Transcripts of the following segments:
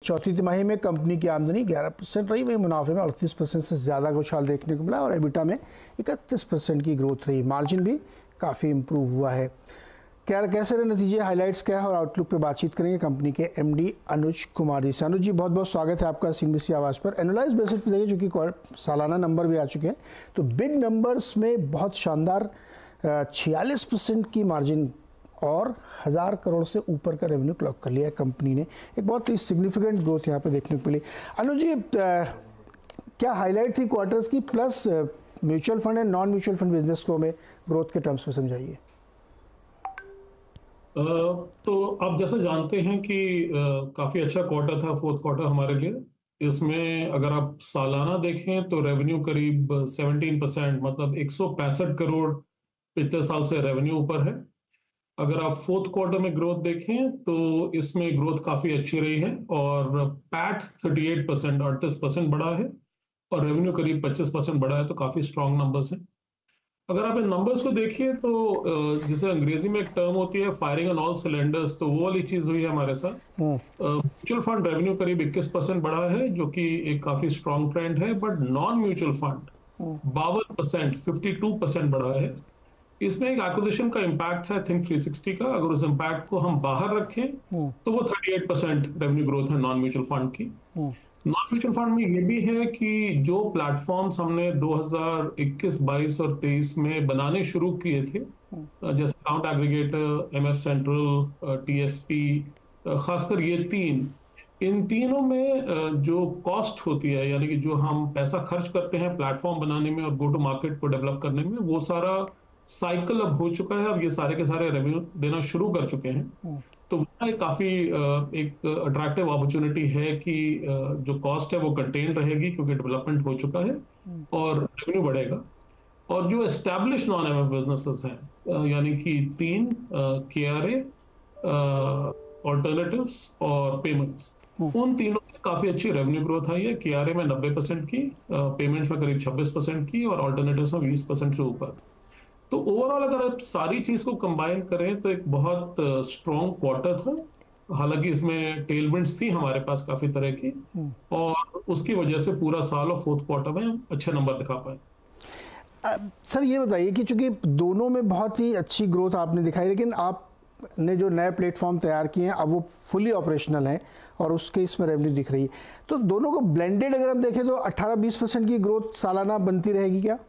चौथी तिमाही में कंपनी की आमदनी 11% रही, वहीं मुनाफे में 38% से ज़्यादा का उछाल देखने को मिला और एबिटा में 31% की ग्रोथ रही। मार्जिन भी काफ़ी इम्प्रूव हुआ है। क्या कैसे रहे नतीजे, हाइलाइट्स क्या है और आउटलुक पे बातचीत करेंगे कंपनी के एमडी अनुज कुमार जी से। अनुज जी, बहुत बहुत स्वागत है आपका CNBC आवाज़ पर। एनुलाइज बेसिस पे देखिए, चूँकि सालाना नंबर भी आ चुके हैं, तो बिग नंबर्स में बहुत शानदार 46% की मार्जिन और 1000 करोड़ से ऊपर का रेवेन्यू क्लॉक कर लिया है कंपनी ने। एक बहुत ही सिग्निफिकेंट ग्रोथ यहाँ पे देखने को मिली। अनुज जी, क्या हाईलाइट थी क्वार्टर्स की, plus mutual fund and non mutual fund business को हमें ग्रोथ के टर्म्स में समझाइए। तो आप जैसे जानते हैं कि काफी अच्छा क्वार्टर था फोर्थ क्वार्टर हमारे लिए। इसमें अगर आप सालाना देखें तो रेवेन्यू करीब 17%, मतलब 165 करोड़ पिछले साल से रेवेन्यू ऊपर है। अगर आप फोर्थ क्वार्टर में ग्रोथ देखें तो इसमें ग्रोथ काफी अच्छी रही है और पैट 38%, 38% बढ़ा है और रेवेन्यू करीब 25% बढ़ा है, तो काफी स्ट्रांग नंबर्स हैं। अगर आप इन नंबर्स को देखिए तो जैसे अंग्रेजी में एक टर्म होती है फायरिंग ऑन ऑल सिलेंडर्स, तो वो वाली चीज हुई है हमारे साथ। म्यूचुअल फंड रेवेन्यू करीब 21% बढ़ा है, जो कि एक काफी स्ट्रांग ट्रेंड है, बट नॉन म्यूचुअल फंड 52%, 52% बढ़ा है। इसमें एक एक्विजिशन का इम्पैक्ट है थिंक 360 का। अगर उस इम्पैक्ट को हम बाहर रखें तो वो 38% रेवेन्यू ग्रोथ है नॉन म्यूचुअल फंड की। नॉन म्यूचुअल फंड में ये भी है कि जो प्लेटफॉर्म्स हमने 2021, 22 और 23 में बनाने शुरू किए थे, जैसे account aggregator, MF Central, TSP, खासकर ये तीन, इन तीनों में जो कॉस्ट होती है, यानी कि जो हम पैसा खर्च करते हैं प्लेटफॉर्म बनाने में और गो टू मार्केट को डेवलप करने में, वो सारा साइकिल अब हो चुका है। अब ये सारे के सारे रेवेन्यू देना शुरू कर चुके हैं। तो वहाँ एक काफी एक अट्रैक्टिव अपॉर्चुनिटी है कि जो कॉस्ट है वो कंटेन रहेगी क्योंकि डेवलपमेंट हो चुका है और रेवेन्यू बढ़ेगा। और जो एस्टैब्लिश नॉन MF बिजनेसेस हैं, यानी कि तीन, KRA, ऑल्टरनेटिव्स और पेमेंट्स, उन तीनों में काफी अच्छी रेवेन्यू ग्रोथ आई है। KRA में 90% की, पेमेंट्स में करीब 26% की और ऑल्टरनेटिव्स में 20% से ऊपर। तो ओवरऑल अगर आप सारी चीज को कंबाइन करें तो एक बहुत स्ट्रॉन्ग क्वार्टर था। हालांकि इसमें टेलविंड्स थी हमारे पास काफी तरह की, और उसकी वजह से पूरा साल और फोर्थ क्वार्टर में अच्छे नंबर दिखा पाए। सर ये बताइए कि चूंकि दोनों में बहुत ही अच्छी ग्रोथ आपने दिखाई, लेकिन आपने जो नए प्लेटफॉर्म तैयार किए हैं अब वो फुली ऑपरेशनल हैं और उसके इसमें रेवेन्यू दिख रही है, तो दोनों को ब्लेंडेड अगर हम देखें तो 18-20% की ग्रोथ सालाना बनती रहेगी क्या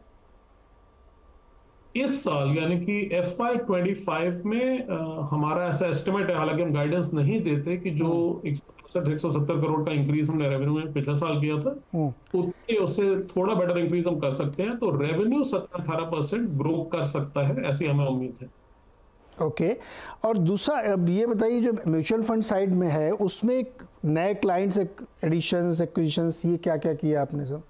इस साल, यानी कि FY25 में? हमारा ऐसा एस्टिमेट है, हालांकि हम गाइडेंस नहीं देते, कि जो 170 करोड़ का इंक्रीज हमने रेवेन्यू में पिछले साल किया था, उतने उससे थोड़ा बेटर इंक्रीज हम कर सकते हैं। तो रेवेन्यू 17-18% ग्रो कर सकता है, ऐसी हमें उम्मीद है। ओके। और दूसरा अब ये बताइए, जो म्यूचुअल फंड साइड में है उसमें नए क्लाइंट्स एडिशंस, एक्विजिशंस, ये क्या क्या किया आपने सर?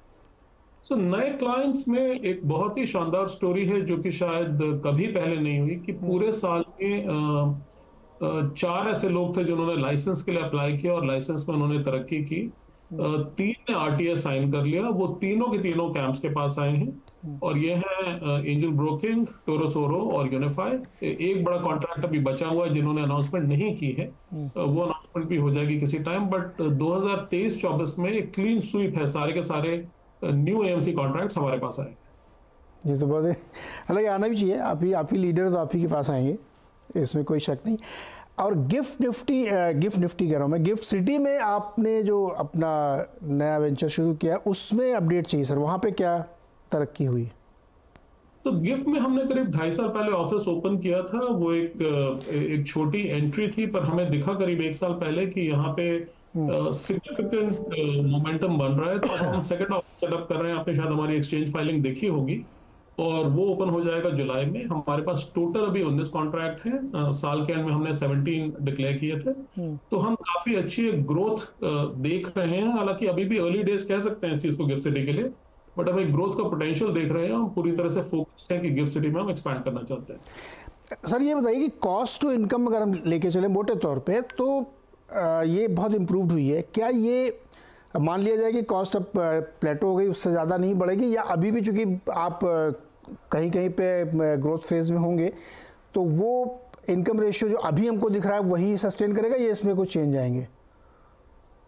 नए क्लाइंट्स में एक बहुत ही शानदार स्टोरी है जो कि शायद कभी पहले नहीं हुई, कि पूरे साल में 4 ऐसे लोग थे जिन्होंने लाइसेंस के लिए अप्लाई किया और लाइसेंस में उन्होंने तरक्की की। 3 ने RTA साइन कर लिया। वो तीनों के तीनों कैंप्स के पास आए हैं, और ये है एंजल ब्रोकिंग, टोरोसोरो और यूनिफाई। एक बड़ा कॉन्ट्रैक्ट अभी बचा हुआ है जिन्होंने अनाउंसमेंट नहीं की है, वो अनाउंसमेंट भी हो जाएगी किसी टाइम। बट 2023-24 में एक क्लीन स्वीप है, सारे के सारे न्यू AMC कॉन्ट्रैक्ट्स हमारे पास आए। ये तो बहुत है, हालांकि आना भी चाहिए, आप ही लीडर, तो आप ही के पास आएंगे, इसमें कोई शक नहीं। और गिफ्ट निफ्टी कह रहा हूँ मैं, गिफ्ट सिटी में आपने जो अपना नया वेंचर शुरू किया उसमें अपडेट चाहिए सर, वहाँ पे क्या तरक्की हुई? तो गिफ्ट में हमने करीब 2.5 साल पहले ऑफिस ओपन किया था। वो एक छोटी एंट्री थी, पर हमें दिखा करीब 1 साल पहले कि यहाँ पे सिग्निफिकेंट मोमेंटम बन रहा है। तो हम सेकंड ऑफिस सेटअप कर रहे हैं। आपने शायद हमारी एक्सचेंज फाइलिंग देखी होगी, और वो ओपन हो जाएगा जुलाई में। हमारे पास टोटल अभी 19 कॉन्ट्रैक्ट हैं। साल के एंड में हमने 17 डिक्लेयर किए थे। तो हम काफी अच्छी ग्रोथ देख रहे हैं। हालांकि अभी भी अर्ली डेज कह सकते हैं इस चीज को गिफ्ट सिटी के लिए, बट हम एक ग्रोथ का पोटेंशियल देख रहे हैं। हम पूरी तरह से फोकस्ड हैं कि गिफ्ट सिटी में हम एक्सपैंड करना चाहते हैं। सर ये बताइए कि कॉस्ट टू इनकम अगर हम लेके चले मोटे तौर पे, तो ये बहुत इम्प्रूव्ड हुई है। क्या ये मान लिया जाए कि कॉस्ट अब प्लेटो हो गई, उससे ज़्यादा नहीं बढ़ेगी, या अभी भी चूंकि आप कहीं कहीं पे ग्रोथ फेज में होंगे तो वो इनकम रेशियो जो अभी हमको दिख रहा है वही सस्टेन करेगा, या इसमें कुछ चेंज आएंगे?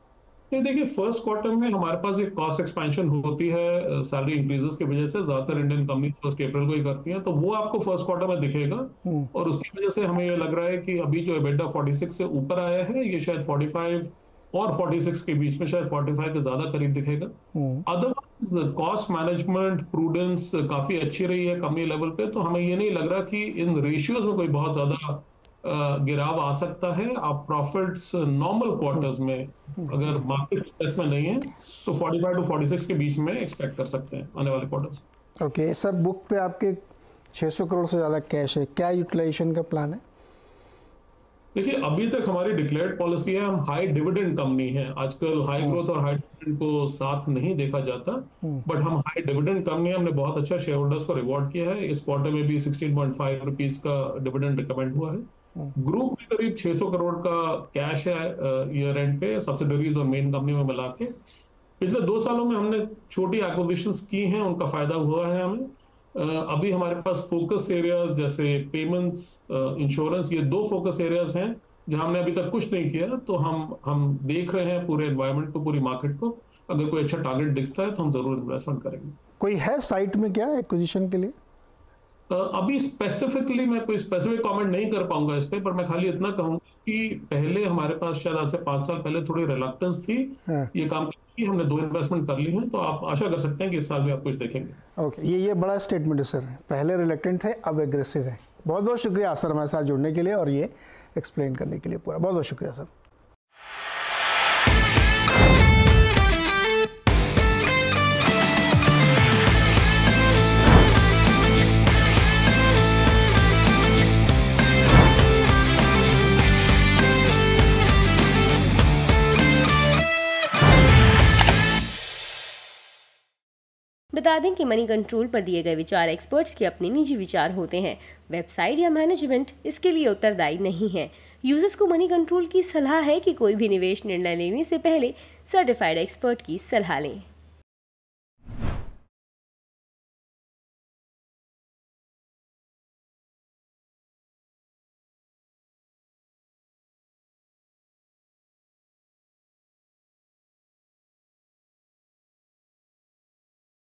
नहीं, देखिए फर्स्ट क्वार्टर में हमारे पास एक कॉस्ट एक्सपेंशन होती है सैलरी इंक्रीजेस की वजह से। ज्यादातर इंडियन कंपनी 1 अप्रैल को ही करती हैं, तो वो आपको फर्स्ट क्वार्टर में दिखेगा। और उसकी वजह से हमें ये लग रहा है कि अभी जो एबिटा 46 से ऊपर आया है, ये शायद 45 और 46 के बीच में, शायद 45 के ज्यादा करीब दिखेगा। अदरवाइज कॉस्ट मैनेजमेंट प्रूडेंस काफी अच्छी रही है कंपनी लेवल पे, तो हमें ये नहीं लग रहा कि इन रेशियोज में कोई बहुत ज्यादा गिराव आ सकता है। आप प्रॉफिट्स नॉर्मल क्वार्टर्स में, अगर मार्केट स्ट्रेस में नहीं है, तो 45 टू 46 के बीच में एक्सपेक्ट कर सकते हैं आने वाले क्वार्टर्स। ओके सर, बुक पे आपके 600 करोड़ से ज़्यादा कैश है, क्या यूटिलाइजेशन का प्लान है? देखिए, अभी तक हमारी डिक्लेयर्ड पॉलिसी है, हम हाई डिविडेंड कंपनी है। आजकल हाई ग्रोथ और हाई डिविडेंड को साथ नहीं देखा जाता, बट हम हाई डिविडेंड कंपनी है। हमने बहुत अच्छा शेयर होल्डर्स को रिवॉर्ड किया है। इस क्वार्टर में भी 16.5 रुपीज का डिविडेंड रिकमेंड हुआ है। ग्रुप में करीब 600 करोड़ का कैश है ईयर एंड पे, सब्सिडरीज और मेन कंपनी में मिला के। पिछले 2 सालों में हमने छोटी एक्विजिशंस की हैं, उनका फायदा हुआ है हमें। अभी हमारे पास फोकस एरियाज जैसे पेमेंट्स, इंश्योरेंस, ये 2 फोकस एरियाज हैं जहां हमने अभी तक कुछ नहीं किया। तो हम देख रहे हैं पूरे एनवायरनमेंट को, पूरी मार्केट को। अगर कोई अच्छा टारगेट दिखता है तो हम जरूर इन्वेस्टमेंट करेंगे। कोई है साइट में क्या एक्विजिशन के लिए? अभी स्पेसिफिकली मैं कोई स्पेसिफिक कमेंट नहीं कर पाऊंगा इस पे, पर मैं खाली इतना कहूंगा कि पहले हमारे पास शायद आज से 5 साल पहले थोड़ी रिलक्टेंस थी ये काम की। हमने 2 इन्वेस्टमेंट कर ली हैं, तो आप आशा कर सकते हैं कि इस साल भी आप कुछ देखेंगे। ओके, ये बड़ा स्टेटमेंट है सर। पहले रिलेक्टेंट थे, अब एग्रेसिव है। बहुत बहुत शुक्रिया सर हमारे साथ जुड़ने के लिए और ये एक्सप्लेन करने के लिए पूरा। बहुत बहुत शुक्रिया सर। बता दें कि मनी कंट्रोल पर दिए गए विचार एक्सपर्ट्स के अपने निजी विचार होते हैं। वेबसाइट या मैनेजमेंट इसके लिए उत्तरदायी नहीं है। यूजर्स को मनी कंट्रोल की सलाह है कि कोई भी निवेश निर्णय लेने से पहले सर्टिफाइड एक्सपर्ट की सलाह लें।